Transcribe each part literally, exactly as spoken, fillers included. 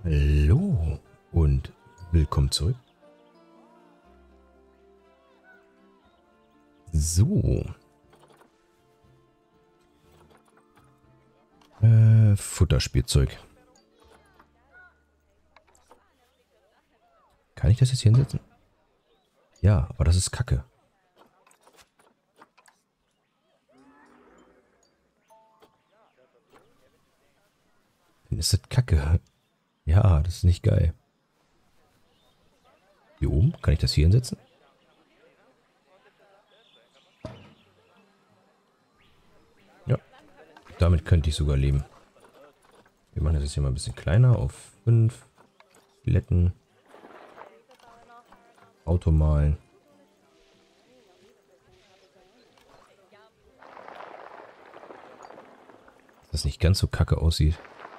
Hallo und willkommen zurück. So. Äh, Futterspielzeug. Kann ich das jetzt hier hinsetzen? Ja, aber das ist Kacke. Dann ist das Kacke. Ja, das ist nicht geil. Hier oben? Kann ich das hier hinsetzen? Ja. Damit könnte ich sogar leben. Wir machen das jetzt hier mal ein bisschen kleiner auf fünf. Filetten. Automalen. Dass das nicht ganz so kacke aussieht.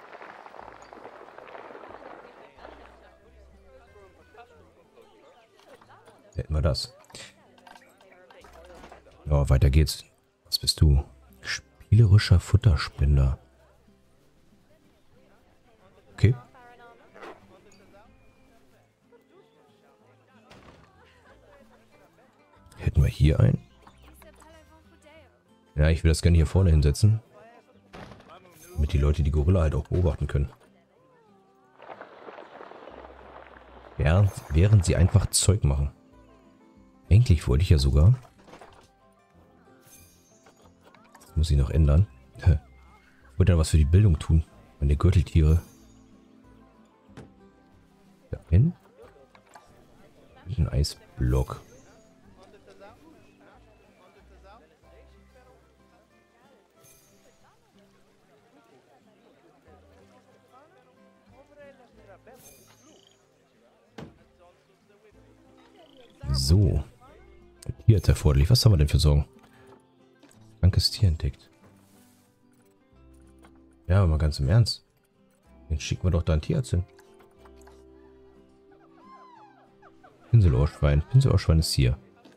Hätten wir das. Ja, weiter geht's. Was bist du? Spielerischer Futterspender. Okay. Hätten wir hier einen? Ja, ich will das gerne hier vorne hinsetzen. Damit die Leute die Gorilla halt auch beobachten können. Während, während sie einfach Zeug machen. Eigentlich wollte ich ja sogar... Das muss ich noch ändern. Ich wollte dann was für die Bildung tun. Meine Gürteltiere. Da hin. Ein Eisblock. So. Tier ist erforderlich. Was haben wir denn für Sorgen? Krankes Tier entdeckt. Ja, aber mal ganz im Ernst. Dann schicken wir doch da ein Tierarzt hin. Pinselohrschwein. Pinselohrschwein ist hier.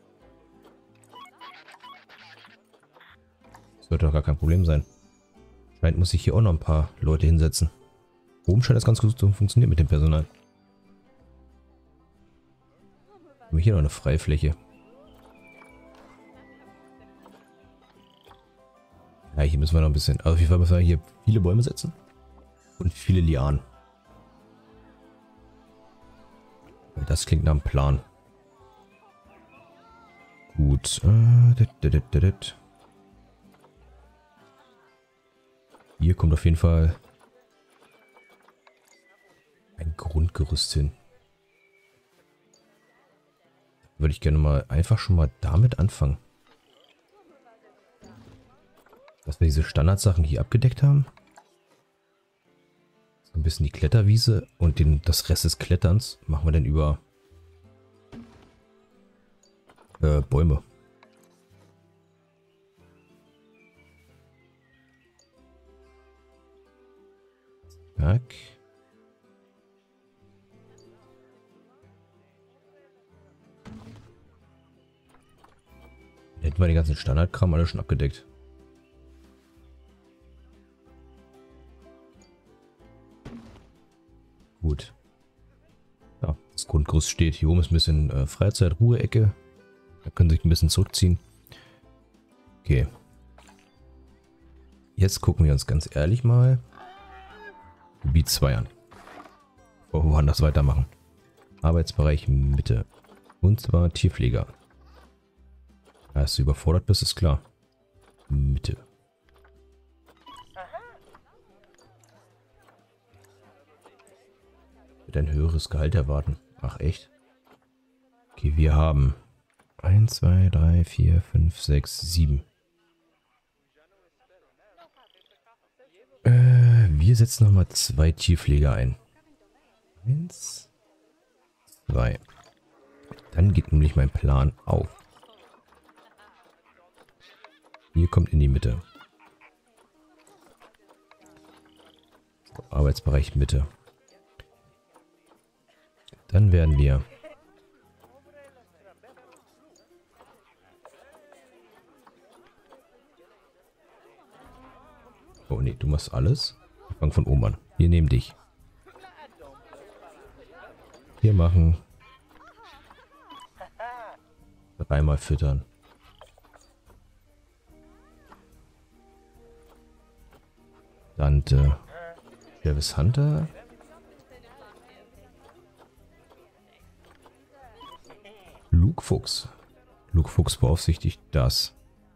Das sollte doch gar kein Problem sein. Scheint, muss ich hier auch noch ein paar Leute hinsetzen. Oben scheint das ganz gut zu funktionieren mit dem Personal. Haben wir hier noch eine Freifläche. Ja, hier müssen wir noch ein bisschen... Also auf jeden Fall müssen wir hier viele Bäume setzen. Und viele Lianen. Das klingt nach einem Plan. Gut. Hier kommt auf jeden Fall ein Grundgerüst hin. Würde ich gerne mal einfach schon mal damit anfangen. Dass wir diese Standardsachen hier abgedeckt haben. So ein bisschen die Kletterwiese und den, das Rest des Kletterns machen wir dann über äh, Bäume. Zack. Dann hätten wir den ganzen Standardkram alle schon abgedeckt. Gut. Ja, das Grundgerüst steht. Hier oben ist ein bisschen äh, Freizeit, Ruhe-Ecke. Da können Sie sich ein bisschen zurückziehen. Okay. Jetzt gucken wir uns ganz ehrlich mal Gebiet zwei an. Bevor wir woanders weitermachen. Arbeitsbereich Mitte. Und zwar Tierpfleger. Als du überfordert bist, ist klar. Mitte. Ein höheres Gehalt erwarten. Ach echt? Okay, wir haben eins, zwei, drei, vier, fünf, sechs, sieben. Äh, wir setzen nochmal zwei Tierpfleger ein. Eins, zwei. Dann geht nämlich mein Plan auf. Hier kommt in die Mitte. So, Arbeitsbereich Mitte. Dann werden wir oh ne, du machst alles. Ich fange von oben an. Wir nehmen dich. Hier machen. Dreimal füttern. Dante. Travis Hunter. Luke Fuchs. Luke Fuchs beaufsichtigt das.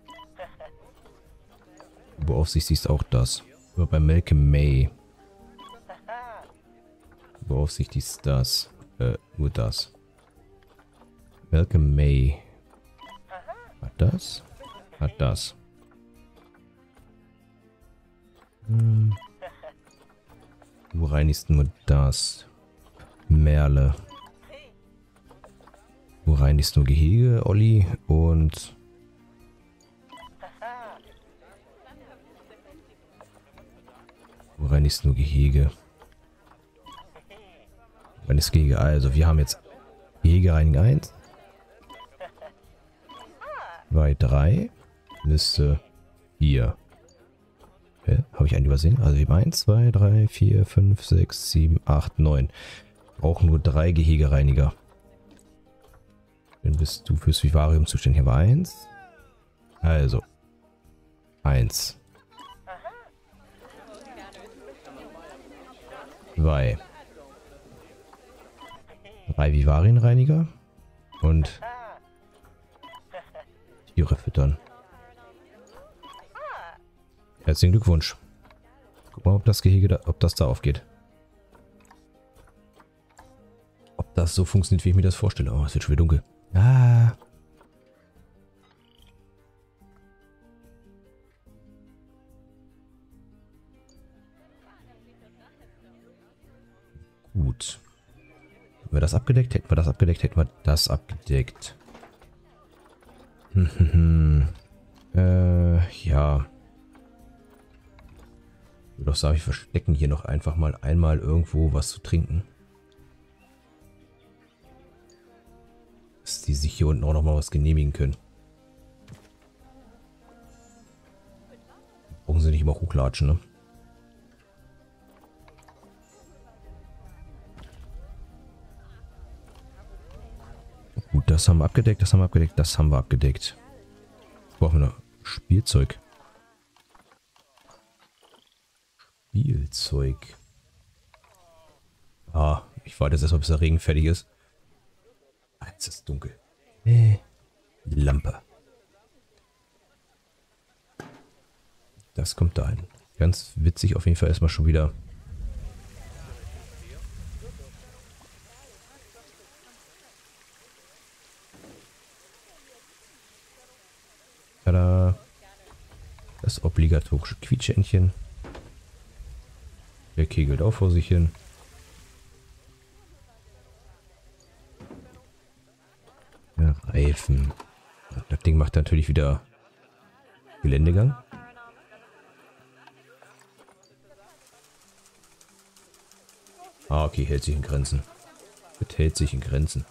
Du beaufsichtigst auch das. Aber bei Malcolm May. Du beaufsichtigst das. Äh, nur das. Malcolm May. Hat das? Hat das. Hm. Du reinigst nur das. Merle. Du reinigst nur Gehege, Olli. Und... Du reinigst nur Gehege. Reinigst Gehege. Also, wir haben jetzt Gehege reinigen eins. zwei, drei. Liste vier. Okay, habe ich einen übersehen? Also wir haben eins, zwei, drei, vier, fünf, sechs, sieben, acht, neun. Brauchen nur drei Gehegereiniger. Dann bist du fürs Vivarium zuständig. Aber eins. Also. eins. zwei. Drei Vivarienreiniger. Und Tiere füttern. Herzlichen Glückwunsch. Guck mal, ob das Gehege da, ob das da aufgeht. Ob das so funktioniert, wie ich mir das vorstelle. Oh, es wird schon wieder dunkel. Ah. Gut. Hätten wir das abgedeckt? Hätten wir das abgedeckt? Hätten wir das abgedeckt? Hm, hm, hm. Äh, ja. Ich würde doch sagen, wir verstecken hier noch einfach mal einmal irgendwo was zu trinken. Dass die sich hier unten auch noch mal was genehmigen können. Brauchen sie nicht immer hochlatschen, ne? Gut, das haben wir abgedeckt, das haben wir abgedeckt, das haben wir abgedeckt. Brauchen wir noch Spielzeug. Spielzeug. Ah, ich warte jetzt erstmal, bis der Regen fertig ist. Ah, jetzt ist es dunkel. Äh, Lampe. Das kommt dahin. Ganz witzig auf jeden Fall erstmal schon wieder. Tada. Das obligatorische Quietschentchen. Der kegelt auch vor sich hin. Ja, Reifen. Das Ding macht natürlich wieder Geländegang. Ah, okay, hält sich in Grenzen. Das hält sich in Grenzen.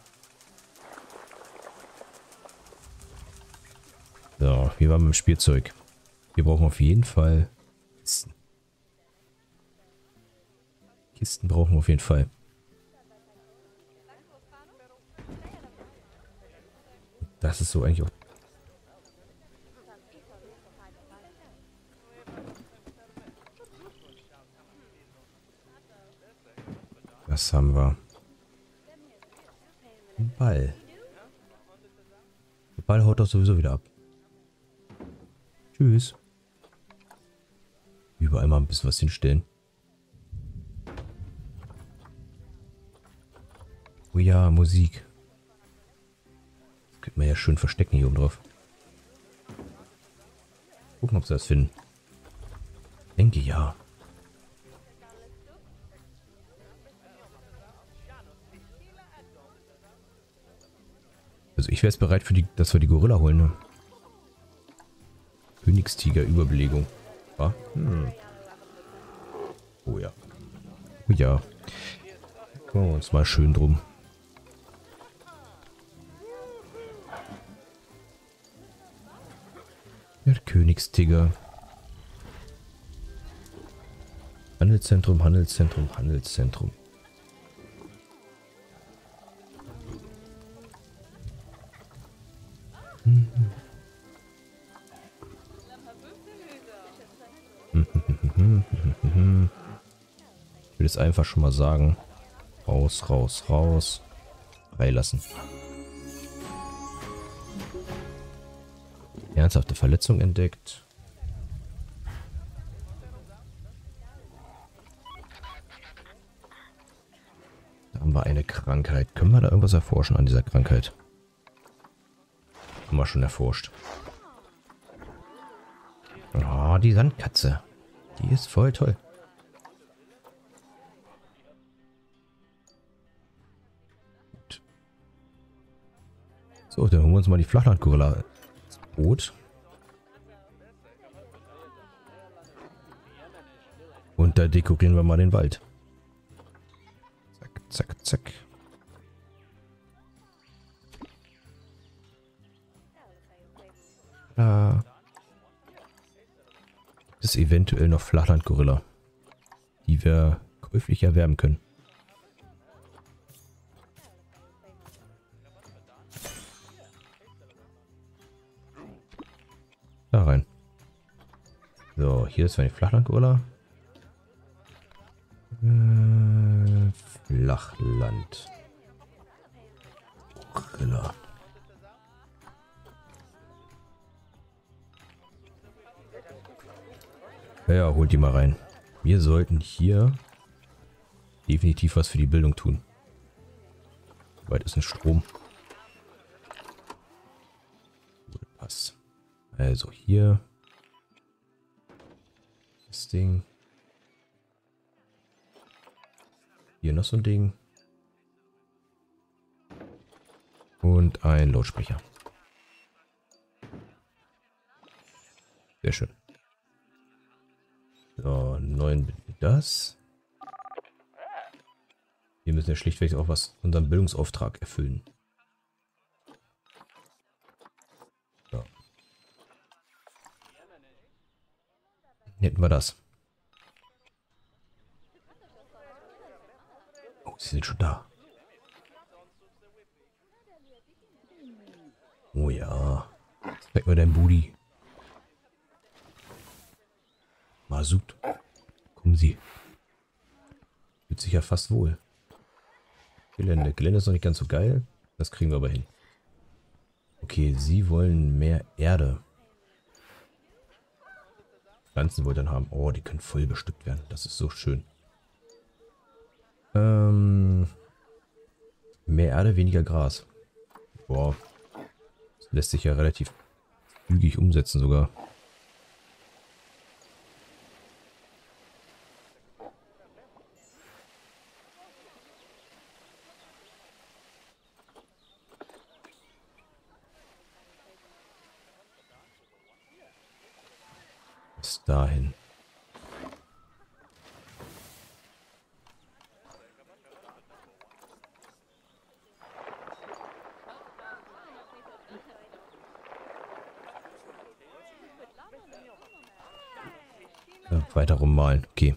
So, wir waren beim Spielzeug. Wir brauchen auf jeden Fall Kisten. Kisten brauchen wir auf jeden Fall. Das ist so eigentlich auch... Was haben wir? Ein Ball. Der Ball haut doch sowieso wieder ab. Tschüss. Überall mal ein bisschen was hinstellen. Oh ja, Musik. Das könnte man ja schön verstecken hier oben drauf. Gucken, ob sie das finden. Ich denke ja. Also ich wäre jetzt bereit für die, dass wir die Gorilla holen, ne? Königstiger Überbelegung. Ah, hm. Oh ja. Oh ja. Kümmern wir uns mal schön drum. Der Königstiger. Handelszentrum, Handelszentrum, Handelszentrum. Ich will jetzt einfach schon mal sagen, raus, raus, raus, freilassen. Ernsthafte Verletzung entdeckt. Da haben wir eine Krankheit. Können wir da irgendwas erforschen an dieser Krankheit? Haben wir schon erforscht. Oh, die Sandkatze. Die ist voll toll. Gut. So, dann holen wir uns mal die Flachlandgorilla ins Boot. Und da dekorieren wir mal den Wald. Zack, zack, zack. Da. Das ist eventuell noch Flachlandgorilla, die wir käuflich erwerben können. Da rein. So, hier ist eine Flachlandgorilla. Äh, Flachland. Gorilla. Ja, holt die mal rein. Wir sollten hier definitiv was für die Bildung tun. Weit ist ein Strom. Passt. Also hier. Das Ding. Hier noch so ein Ding. Und ein Lautsprecher. Sehr schön. So, neun das. Wir müssen ja schlichtweg auch was unseren Bildungsauftrag erfüllen. So. Hätten wir das. Oh, sie sind schon da. Oh ja. Zeig mal dein Booty. Masut. Kommen Sie. Fühlt sich ja fast wohl. Gelände. Gelände ist noch nicht ganz so geil. Das kriegen wir aber hin. Okay, Sie wollen mehr Erde. Pflanzen wollt ihr dann haben. Oh, die können voll bestückt werden. Das ist so schön. Ähm, mehr Erde, weniger Gras. Boah. Das lässt sich ja relativ zügig umsetzen sogar. Bis dahin. Ja, weiter rummalen. Okay.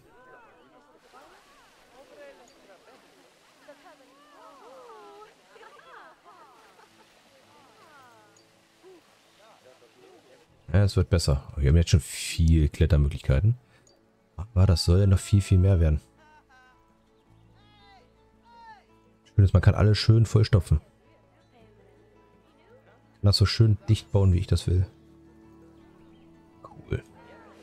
Ja, es wird besser. Wir haben jetzt schon viel Klettermöglichkeiten. Aber das soll ja noch viel, viel mehr werden. Schön ist, man kann alles schön vollstopfen. Kann das so schön dicht bauen, wie ich das will. Cool.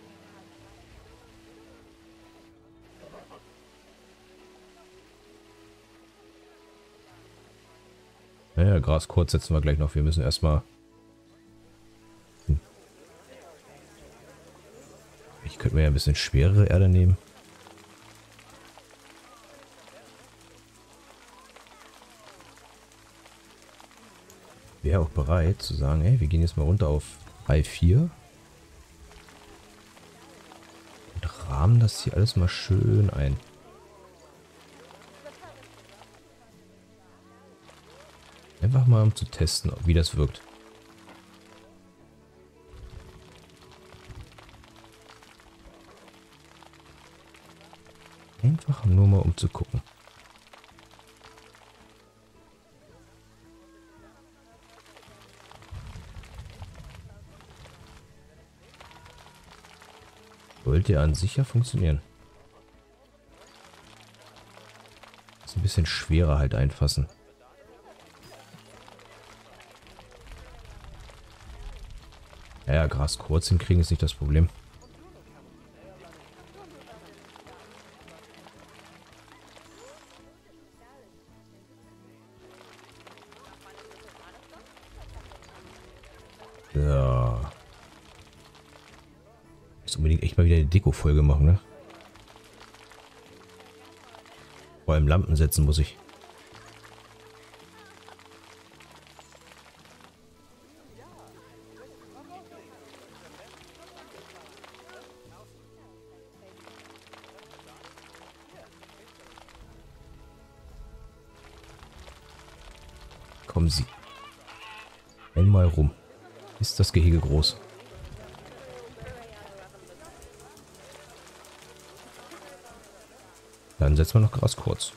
Naja, Graskurz setzen wir gleich noch. Wir müssen erstmal... Ich könnte mir ja ein bisschen schwerere Erde nehmen. Wäre auch bereit zu sagen, hey, wir gehen jetzt mal runter auf drei, vier. Und rahmen das hier alles mal schön ein. Einfach mal um zu testen, wie das wirkt. Einfach nur mal um zu gucken. Sollte ja an sich ja funktionieren. Ist ein bisschen schwerer halt einfassen. Ja, ja, Gras kurz hinkriegen ist nicht das Problem. Ja. Ich muss unbedingt echt mal wieder eine Deko-Folge machen, ne? Vor allem Lampen setzen muss ich. Kommen Sie. Einmal rum. Ist das Gehege groß? Dann setzen wir noch Gras kurz.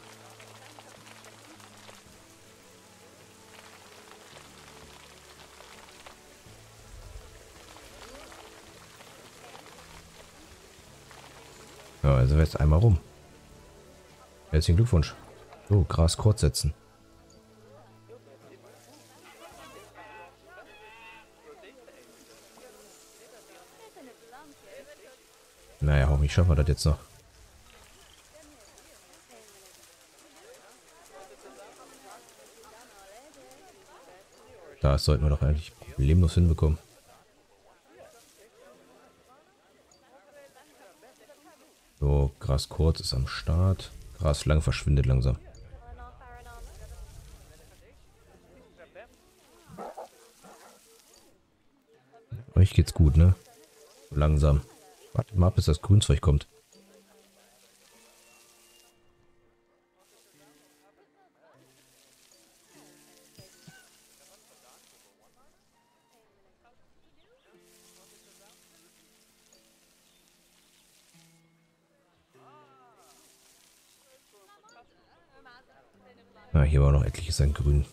Ja, also jetzt einmal rum. Herzlichen Glückwunsch. So, Gras kurz setzen. Naja, hoffentlich schaffen wir das jetzt noch. Das sollten wir doch eigentlich problemlos hinbekommen. So, Gras kurz ist am Start. Gras lang verschwindet langsam. Euch geht's gut, ne? Langsam. Wartet mal ab, bis das Grünzeug kommt. Ah, hier war noch etliches an Grün.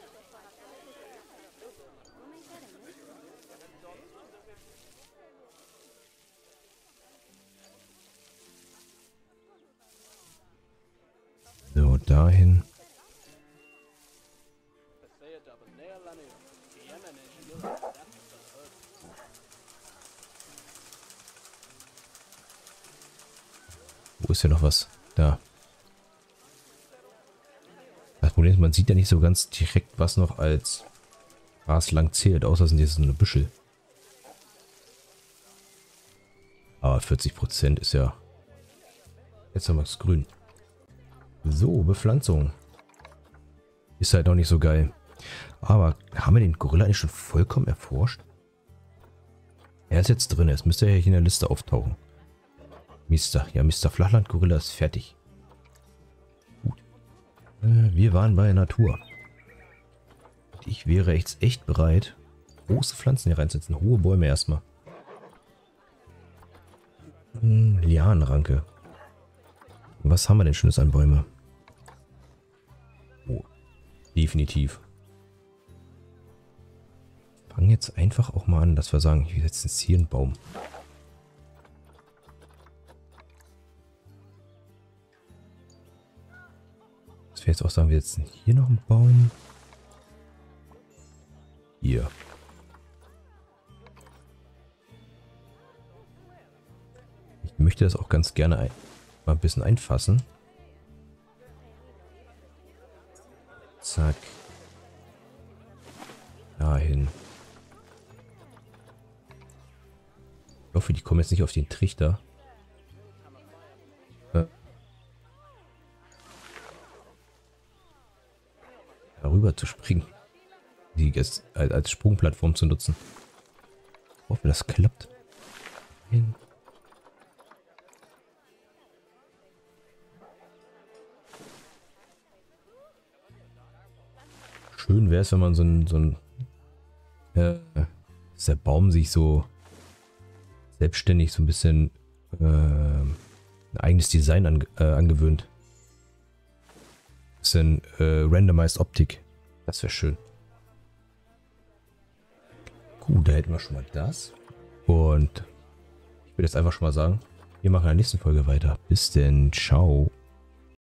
So, dahin. Wo ist hier noch was? Da. Das Problem ist, man sieht ja nicht so ganz direkt, was noch als Gras lang zählt, außer sind jetzt so eine Büschel. Aber vierzig Prozent ist ja... Jetzt haben wir es grün. So, Bepflanzung. Ist halt noch nicht so geil. Aber haben wir den Gorilla eigentlich schon vollkommen erforscht? Er ist jetzt drin, es müsste ja hier in der Liste auftauchen. Mister, ja, Mister Flachland-Gorilla ist fertig. Gut. Äh, wir waren bei Natur. Ich wäre jetzt echt bereit, große Pflanzen hier reinzusetzen. Hohe Bäume erstmal. Hm, Lianenranke. Was haben wir denn Schönes an Bäume? Oh, definitiv. Fangen jetzt einfach auch mal an, dass wir sagen, wir setzen jetzt hier einen Baum. Dass wir jetzt auch sagen, wir setzen hier noch einen Baum. Hier. Ich möchte das auch ganz gerne ein, mal ein bisschen einfassen. Zack. Dahin. Ich hoffe, die kommen jetzt nicht auf den Trichter. Darüber zu springen. Die jetzt als Sprungplattform zu nutzen. Ich hoffe, das klappt. Hin. Schön wäre es, wenn man so ein, so ein äh, dass der Baum sich so selbstständig so ein bisschen äh, ein eigenes Design an, äh, angewöhnt. Bisschen äh, Randomized Optik. Das wäre schön. Gut, da hätten wir schon mal das. Und ich würde jetzt einfach schon mal sagen, Wir machen in der nächsten Folge weiter. Bis denn. Ciao.